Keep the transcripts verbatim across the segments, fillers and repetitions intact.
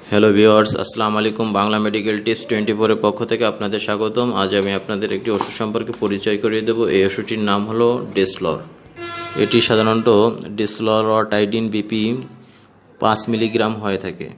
Hello viewers, আসসালামু আলাইকুম। Bangla medical tips twenty ফোরের পক্ষ থেকে আপনাদের স্বাগতম। আজ আমি আপনাদের একটি ওষুধ সম্পর্কে পরিচয় করিয়ে দেব। এই ওষুধটির নাম হলো ডেসলর। এটি সাধারণত ডেসলর টাইডিন বিপি পাঁচ মিলিগ্রাম হয়ে থাকে।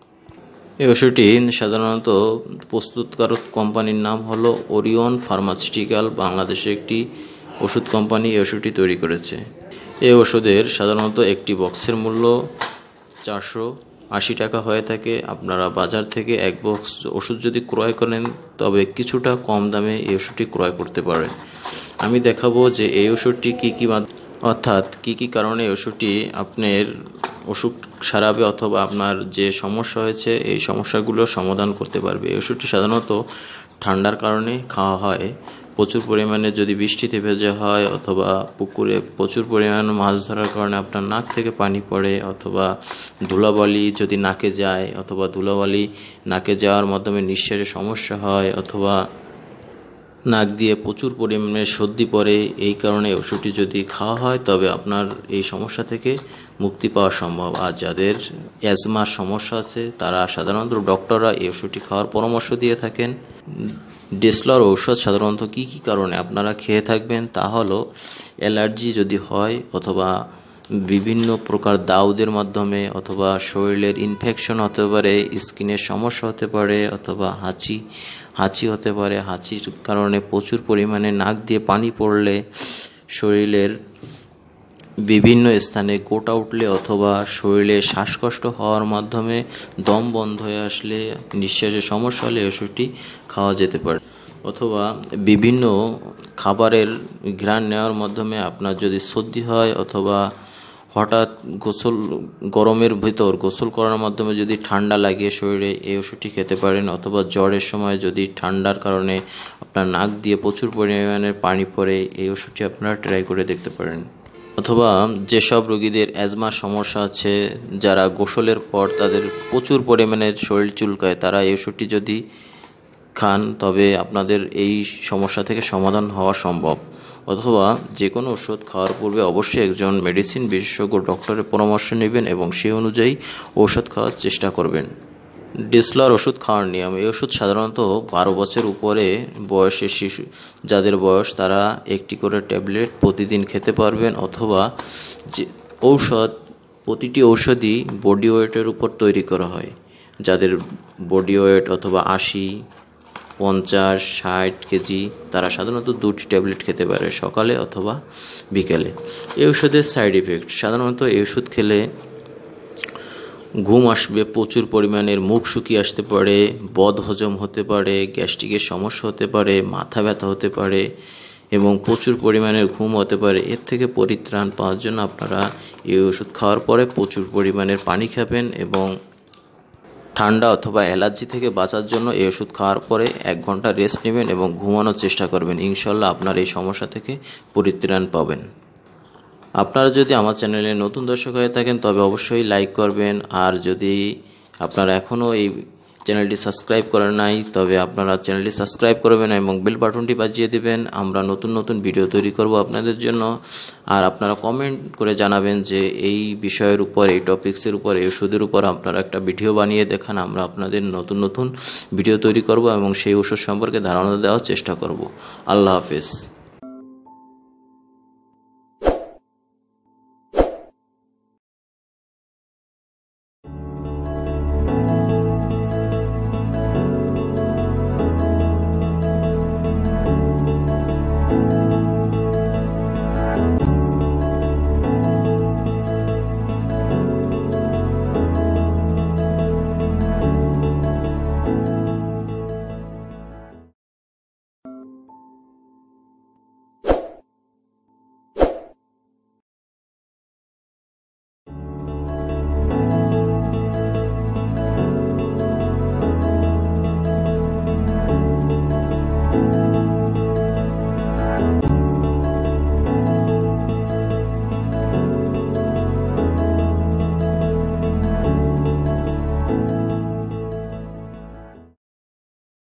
এই ওষুধটি সাধারণত প্রস্তুতকারক কোম্পানির নাম হলো ওরিয়ন ফার্মাসিউটিক্যাল, বাংলাদেশের একটি ওষুধ কোম্পানি এই ওষুধটি তৈরি করেছে। এই ওষুধের সাধারণত একটি বক্সের মূল্য চারশো আশি টাকা হয়ে থাকে। আপনারা বাজার থেকে এক বক্স ওষুধ যদি ক্রয় করেন তবে কিছুটা কম দামে এই ওষুধটি ক্রয় করতে পারেন। আমি দেখাবো যে এই ওষুধটি কী কী অর্থাৎ কী কী কারণে এই ওষুধটি আপনার অসুখ সারাবে অথবা আপনার যে সমস্যা হয়েছে এই সমস্যাগুলো সমাধান করতে পারবে। এই ওষুধটি সাধারণত ঠান্ডার কারণে খাওয়া হয়। প্রচুর পরিমাণে যদি বৃষ্টিতে ভেজা হয় অথবা পুকুরে প্রচুর পরিমাণে মাছ ধরার কারণে আপনার নাক থেকে পানি পড়ে অথবা ধুলাবালি যদি নাকে যায় অথবা ধুলাবালি নাকে যাওয়ার মাধ্যমে নিঃশ্বাসে সমস্যা হয় অথবা নাক দিয়ে প্রচুর পরিমাণে সর্দি পড়ে, এই কারণে ওষুধটি যদি খাওয়া হয় তবে আপনার এই সমস্যা থেকে মুক্তি পাওয়া সম্ভব। আর যাদের অ্যাজমার সমস্যা আছে তারা সাধারণত ডক্টররা এই ওষুধটি খাওয়ার পরামর্শ দিয়ে থাকেন। ডেসলর ঔষধ সাধারণত কী কী কারণে আপনারা খেয়ে থাকবেন তা হলো অ্যালার্জি যদি হয় অথবা বিভিন্ন প্রকার দাউদের মাধ্যমে অথবা শরীরের ইনফেকশন হতে পারে, স্কিনের সমস্যা হতে পারে অথবা হাঁচি হাঁচি হতে পারে। হাঁচির কারণে প্রচুর পরিমাণে নাক দিয়ে পানি পড়লে, শরীরের বিভিন্ন স্থানে গোটা উঠলে অথবা শরীরে শ্বাসকষ্ট হওয়ার মাধ্যমে দম বন্ধ হয়ে আসলে, নিঃশ্বাসের সমস্যা হলে ওষুধটি খাওয়া যেতে পারে। অথবা বিভিন্ন খাবারের ঘ্রাণ নেওয়ার মাধ্যমে আপনার যদি সর্দি হয় অথবা হঠাৎ গোসল গরমের ভিতর গোসল করার মাধ্যমে যদি ঠান্ডা লাগে শরীরে, এই ওষুধটি খেতে পারেন। অথবা জ্বরের সময় যদি ঠান্ডার কারণে আপনার নাক দিয়ে প্রচুর পরিমাণে পানি পড়ে, এই ওষুধটি আপনারা ট্রাই করে দেখতে পারেন। অথবা যেসব রোগীদের অ্যাজমার সমস্যা আছে, যারা গোসলের পর তাদের প্রচুর পরিমাণে শরীর চুলকায়, তারা এই ওষুধটি যদি খান তবে আপনাদের এই সমস্যা থেকে সমাধান হওয়া সম্ভব। অথবা যে কোনো ওষুধ খাওয়ার পূর্বে অবশ্যই একজন মেডিসিন বিশেষজ্ঞ ডক্টরের পরামর্শ নেবেন এবং সেই অনুযায়ী ঔষধ খাওয়ার চেষ্টা করবেন। ডেসলর ওষুধ খাওয়ার নিয়ম: এই ওষুধ সাধারণত বারো বছর উপরে বয়সের শিশু যাদের বয়স তারা একটি করে ট্যাবলেট প্রতিদিন খেতে পারবেন। অথবা যে ঔষধ প্রতিটি ঔষধই বডি ওয়েটের উপর তৈরি করা হয়। যাদের বডি ওয়েট অথবা আশি, পঞ্চাশ, ষাট কেজি তারা সাধারণত দুটি ট্যাবলেট খেতে পারে, সকালে অথবা বিকেলে। এই ওষুধের সাইড ইফেক্ট: সাধারণত এই ওষুধ খেলে ঘুম আসবে, প্রচুর পরিমাণের মুখ শুকিয়ে আসতে পারে, বদ হজম হতে পারে, গ্যাস্ট্রিকের সমস্যা হতে পারে, মাথা ব্যথা হতে পারে এবং প্রচুর পরিমাণের ঘুম হতে পারে। এর থেকে পরিত্রাণ পাওয়ার জন্য আপনারা এই ওষুধ খাওয়ার পরে প্রচুর পরিমাণের পানি খাবেন এবং ঠান্ডা অথবা অ্যালার্জি থেকে বাঁচার জন্য এই ওষুধ খাওয়ার পরে এক ঘন্টা রেস্ট নেবেন এবং ঘুমানোর চেষ্টা করবেন। ইনশাল্লাহ আপনার এই সমস্যা থেকে পরিত্রাণ পাবেন। আপনারা যদি আমার চ্যানেলে নতুন দর্শক হয়ে থাকেন তবে অবশ্যই লাইক করবেন, আর যদি আপনারা এখনও এই চ্যানেলটি সাবস্ক্রাইব করেন নাই তবে আপনারা চ্যানেলটি সাবস্ক্রাইব করবেন এবং বেল বাটনটি বাজিয়ে দেবেন। আমরা নতুন নতুন ভিডিও তৈরি করব আপনাদের জন্য। আর আপনারা কমেন্ট করে জানাবেন যে এই বিষয়ের উপর, এই টপিক্সের উপর, এই ওষুধের উপর আপনারা একটা ভিডিও বানিয়ে দেখান। আমরা আপনাদের নতুন নতুন ভিডিও তৈরি করব এবং সেই ওষুধ সম্পর্কে ধারণা দেওয়ার চেষ্টা করব। আল্লাহ হাফেজ।